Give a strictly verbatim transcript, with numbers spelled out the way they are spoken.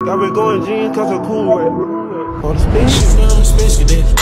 I've been going jeans cause I'm cool with. On the space. She know I'm a space cadet.